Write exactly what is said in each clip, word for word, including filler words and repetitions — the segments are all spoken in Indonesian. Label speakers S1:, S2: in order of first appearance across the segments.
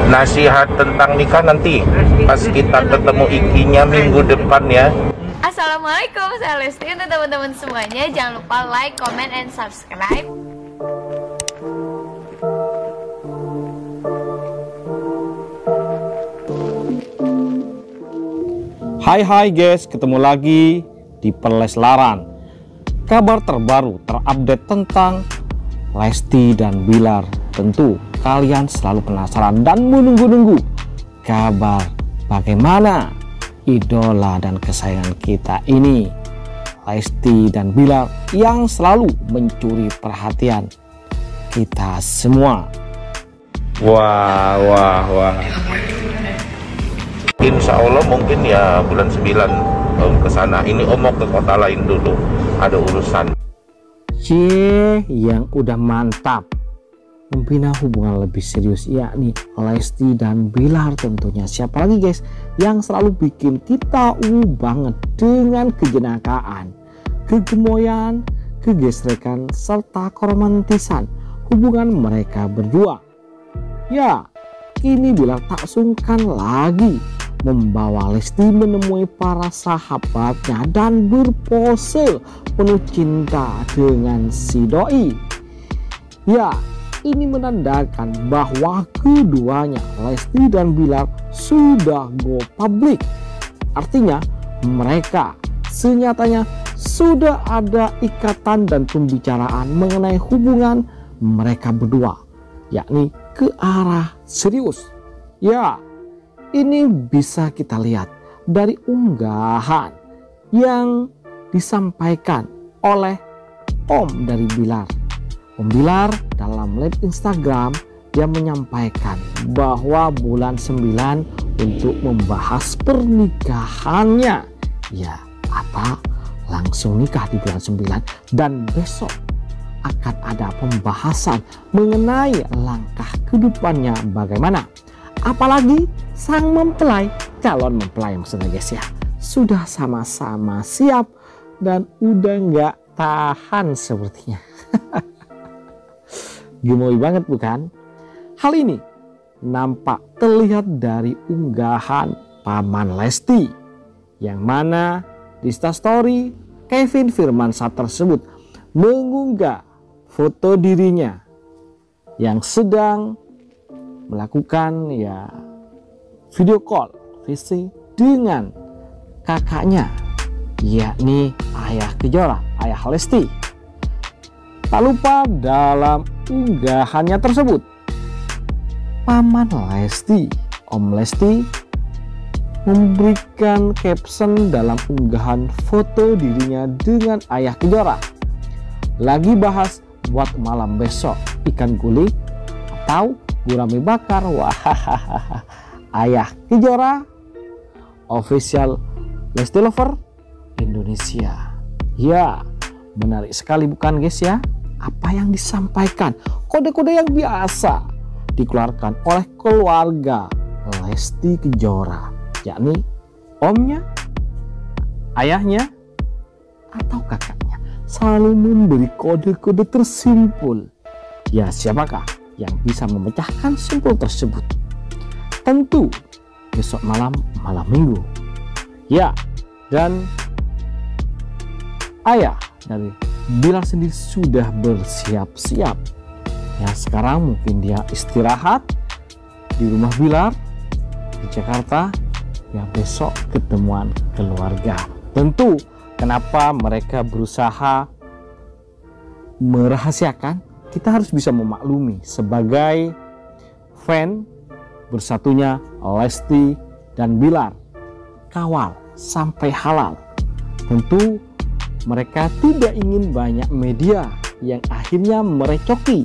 S1: nasihat tentang nikah nanti pas kita ketemu ikinya minggu depan ya.
S2: Assalamualaikum, saya Lesti. Untuk teman-teman semuanya, jangan lupa like, comment, and subscribe.
S3: Hai hai guys, ketemu lagi di Peleslaran. Kabar terbaru terupdate tentang Lesti dan Bilar. Tentu kalian selalu penasaran dan menunggu-nunggu kabar bagaimana idola dan kesayangan kita ini, Lesti dan Bilar, yang selalu mencuri perhatian kita semua.
S1: Wah, wah, wah. Insya Allah mungkin ya bulan sembilan Om ke sana. Ini Om mau ke kota lain dulu, ada urusan.
S3: Cie, yang udah mantap membina hubungan lebih serius, yakni Lesti dan Bilar tentunya. Siapa lagi guys yang selalu bikin kita uh banget dengan kejenakaan, kegemoyan, kegesrekan, serta keromantisan hubungan mereka berdua. Ya, kini Bilar tak sungkan lagi membawa Lesti menemui para sahabatnya dan berpose penuh cinta dengan si doi. Ya, ini menandakan bahwa keduanya, Lesti dan Bilar, sudah go public. Artinya mereka senyatanya sudah ada ikatan dan pembicaraan mengenai hubungan mereka berdua, yakni ke arah serius. Ya, ini bisa kita lihat dari unggahan yang disampaikan oleh Om dari Bilar. Om Bilar dalam live Instagram dia menyampaikan bahwa bulan sembilan untuk membahas pernikahannya. Ya, apa langsung nikah di bulan sembilan, dan besok akan ada pembahasan mengenai langkah kedepannya bagaimana. Apalagi sang mempelai, calon mempelai maksudnya guys ya, sudah sama-sama siap dan udah nggak tahan sepertinya. Gemoy banget bukan? Hal ini nampak terlihat dari unggahan paman Lesti, yang mana di Instastory Kevin Firmansyah tersebut mengunggah foto dirinya yang sedang melakukan ya video call visi dengan kakaknya, yakni Ayah Kejora, Ayah Lesti. Tak lupa dalam unggahannya tersebut, paman Lesti, Om Lesti, memberikan caption dalam unggahan foto dirinya dengan Ayah Kejora. Lagi bahas buat malam besok ikan gulai atau gurame bakar. Wah, Ayah Kejora official Lesti Lover Indonesia. Ya, menarik sekali bukan guys ya, apa yang disampaikan, kode-kode yang biasa dikeluarkan oleh keluarga Lesti Kejora, yakni omnya, ayahnya, atau kakaknya, selalu memberi kode-kode tersimpul. Ya, siapakah yang bisa memecahkan simpul tersebut? Tentu besok malam, malam minggu. Ya, dan ayah dari Bilar sendiri sudah bersiap-siap. Ya, sekarang mungkin dia istirahat di rumah Bilar di Jakarta. Ya, besok ketemuan keluarga. Tentu kenapa mereka berusaha merahasiakan, kita harus bisa memaklumi sebagai fan bersatunya Lesti dan Bilar, kawal sampai halal. Tentu mereka tidak ingin banyak media yang akhirnya merecoki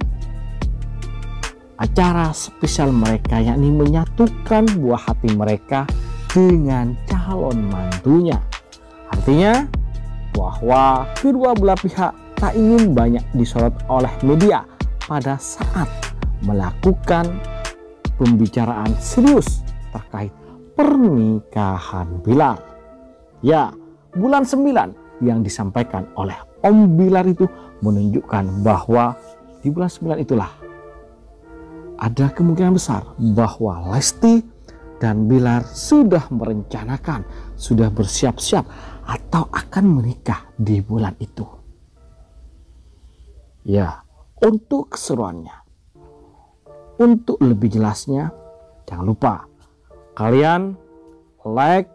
S3: acara spesial mereka, yakni menyatukan buah hati mereka dengan calon mantunya. Artinya bahwa kedua belah pihak tak ingin banyak disorot oleh media pada saat melakukan pembicaraan serius terkait pernikahan Bilar. Ya, bulan sembilan yang disampaikan oleh Om Bilar itu menunjukkan bahwa di bulan sembilan itulah ada kemungkinan besar bahwa Lesti dan Bilar sudah merencanakan, sudah bersiap-siap atau akan menikah di bulan itu. Ya, untuk keseruannya, untuk lebih jelasnya, jangan lupa kalian like,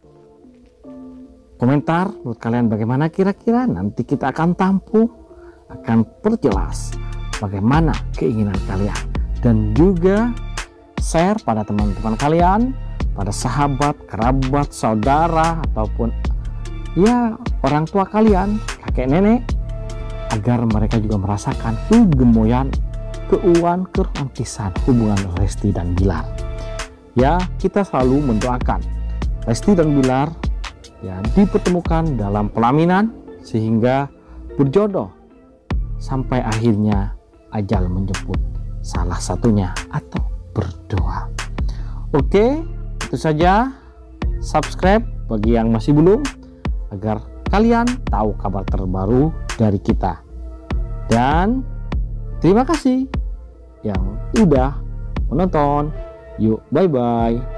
S3: komentar menurut kalian bagaimana kira-kira, nanti kita akan tampung, akan perjelas bagaimana keinginan kalian, dan juga share pada teman-teman kalian, pada sahabat, kerabat, saudara, ataupun ya orang tua kalian, kakek nenek, agar mereka juga merasakan kegemoyan, keuuan, keromantisan hubungan Lesti dan Bilar. Ya, kita selalu mendoakan Lesti dan Bilar ya dipertemukan dalam pelaminan sehingga berjodoh sampai akhirnya ajal menjemput salah satunya atau berdoa. Oke, itu saja. Subscribe bagi yang masih belum, agar kalian tahu kabar terbaru dari kita. Dan terima kasih yang udah menonton. Yuk, bye-bye.